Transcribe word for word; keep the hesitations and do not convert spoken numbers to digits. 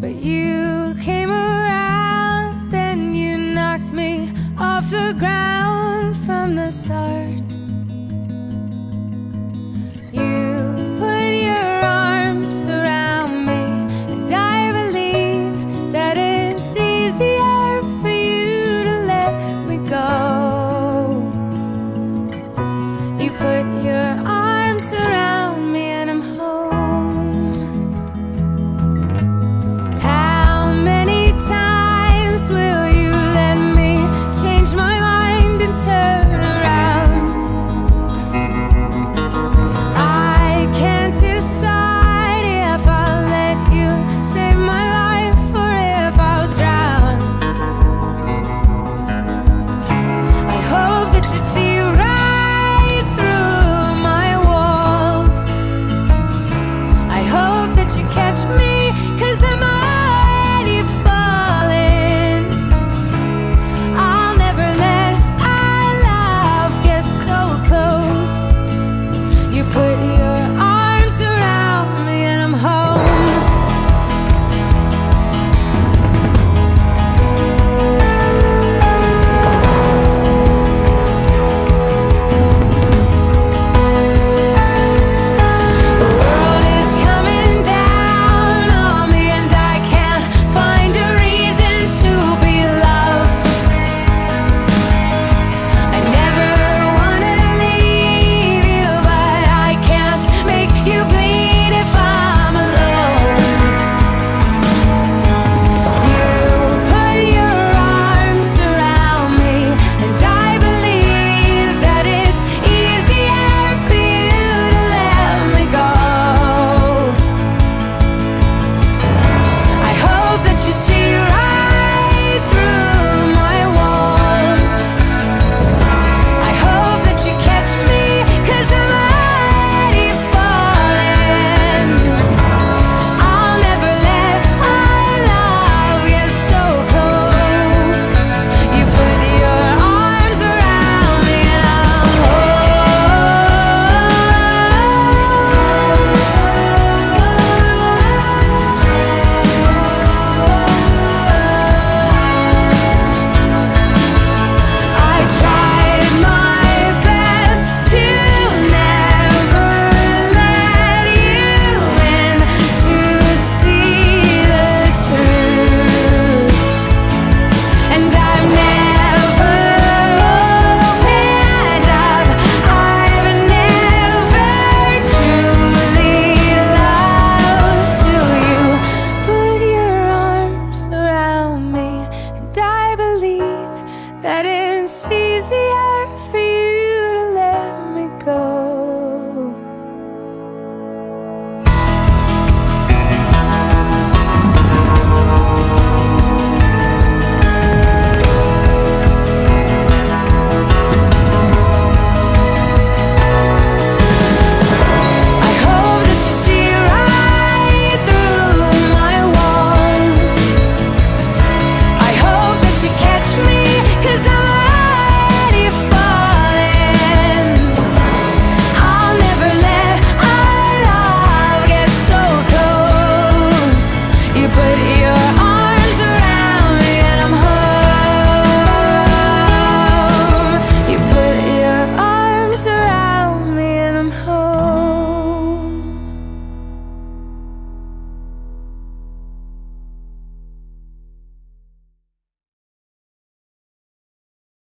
But you came around, then you knocked me off the ground from the start. You put your arms around me, and I believe that it's easier for you to let me go. You put your arms around me and I'm home. How many times will you let me change my mind and turn around? I can't decide if I'll let you save my life or if I'll drown. I hope that you see right through my walls. I hope that you catch me, 'cause I'm